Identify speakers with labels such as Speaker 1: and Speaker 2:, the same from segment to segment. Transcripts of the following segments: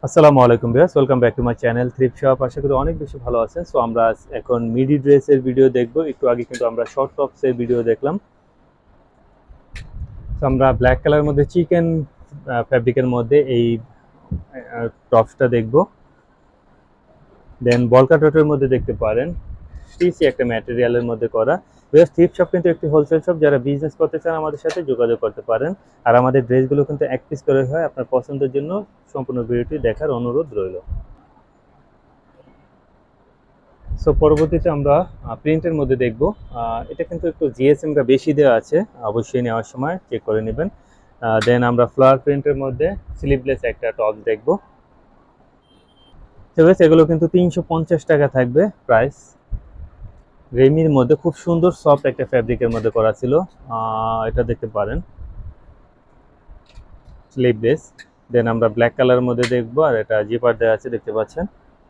Speaker 1: আসসালামু আলাইকুম viewers, welcome back to my channel thrift shop. আশা করি অনেক বেশি ভালো আছেন। সো আমরা এখন মিডি ড্রেসের ভিডিও দেখব। একটু আগে কিন্তু আমরা শর্ট টপসের ভিডিও দেখলাম। সো আমরা ব্ল্যাক কালারের মধ্যে চিকেন ফ্যাব্রিকের মধ্যে এই টপসটা দেখব। দেন বলকা ডটের মধ্যে দেখতে পারেন টিসি একটা ম্যাটেরিয়ালের মধ্যে করা। ভিউয়ার্স, থ্রিফট শপ কিন্তু একটি হোলসেল শপ। যারা বিজনেস করতে চান আমাদের সাথে যোগাযোগ করতে পারেন। আর আমাদের ড্রেসগুলো কিন্তু এক পিস করে হয়। আপনার পছন্দের জন্য সম্পূর্ণ ভিডিওটি দেখার অনুরোধ রইল। সো পরবর্তীতে আমরা প্রিন্টের মধ্যে দেখব। এটা কিন্তু একটু জিএসএমটা বেশি দেওয়া আছে, অবশ্যই নেওয়ার সময় চেক করে নেবেন। দেন আমরা ফ্লাওয়ার প্রিন্টের মধ্যে স্লিভলেস একটা টপ দেখব। এগুলো কিন্তু 350 টাকা থাকবে প্রাইস। রেমির মধ্যে খুব সুন্দর সফট একটা ফ্যাব্রিকের মধ্যে করা ছিল, এটা দেখতে পারেন স্লিভলেস। দেন আমরা ব্ল্যাক কালারের মধ্যে দেখব, আর এটা জিপার দেওয়া আছে দেখতে পাচ্ছেন।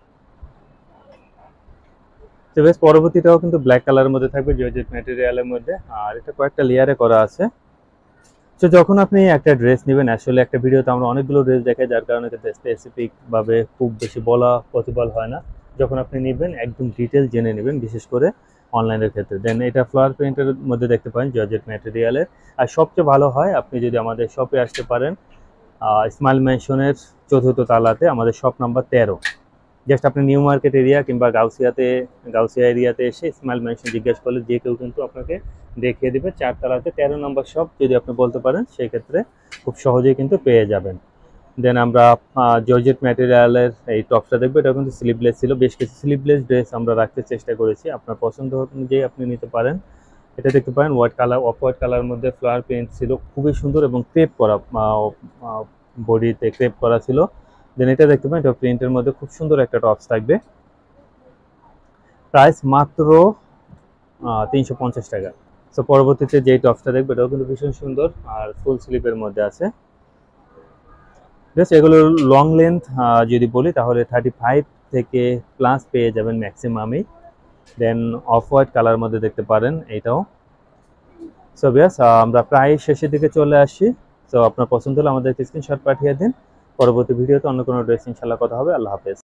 Speaker 1: পরবর্তীটাও কিন্তু ব্ল্যাক কালারের মধ্যে থাকবে, জর্জেট ম্যাটেরিয়ালের মধ্যে, আর এটা কয়েকটা লেয়ারে করা আছে। তো যখন আপনি একটা ড্রেস নেবেন, আসলে একটা ভিডিওতে আমরা অনেকগুলো ড্রেস দেখাই, যার কারণে কিন্তু স্পেসিফিক ভাবে খুব বেশি বলা পসিবল হয় না। যখন আপনি নেবেন একদম ডিটেল জেনে নেবেন, বিশেষ করে অনলাইনের ক্ষেত্রে। দেন এটা ফ্লাওয়ার প্রিন্টের মধ্যে দেখতে পারেন জর্জেট ম্যাটেরিয়ালের। আর সবচেয়ে ভালো হয় আপনি যদি আমাদের শপে আসতে পারেন, স্মাইল ম্যানশনের 4th তলাতে আমাদের শপ নাম্বার 13। জাস্ট আপনি নিউ মার্কেট এরিয়া কিংবা গাউসিয়া এরিয়াতে এসে স্মাইল ম্যানশন জিজ্ঞেস করলে যে কেউ কিন্তু আপনাকে দেখিয়ে দেবে। 4 তলাতে 13 নম্বর শপ যদি আপনি বলতে পারেন, সেই ক্ষেত্রে খুব সহজেই কিন্তু পেয়ে যাবেন। দেন আমরা জর্জেট ম্যাটেরিয়ালের এই টপসটা দেখবো। এটা কিন্তু স্লিভলেস ছিল। বেশ কিছু স্লিভলেস ড্রেস আমরা রাখতে চেষ্টা করেছি, আপনার পছন্দ অনুযায়ী আপনি নিতে পারেন। এটা দেখতে পারেন white colour, off white colour মধ্যে ফ্লাওয়ার প্রিন্ট ছিল, খুবই সুন্দর এবং ক্রেপ করা, বডিতে ক্রেপ করা ছিল। দেন এটা দেখতে পারেন, এটা প্রিন্টের মধ্যে খুব সুন্দর একটা টপস থাকবে। প্রাইস মাত্র 350 টাকা। সো পরবর্তীতে যে টপসটা দেখবে, এটাও কিন্তু ভীষণ সুন্দর আর ফুল স্লিভের মধ্যে আছে। জাস্ট এগুলোর লং লেন্থ যদি বলি তাহলে 35 থেকে প্লাস পেয়ে যাবেন ম্যাক্সিমামই। দেন অফ হোয়াইট কালার মধ্যে দেখতে পারেন এইটাও। সো বিয়াস, আমরা প্রায় শেষের দিকে চলে আসি। সো আপনার পছন্দ হলে আমাদেরকে স্ক্রিনশট পাঠিয়ে দিন। পরবর্তী ভিডিওতে অন্য কোনো ড্রেস ইনশাল্লাহ কথা হবে। আল্লাহ হাফেজ।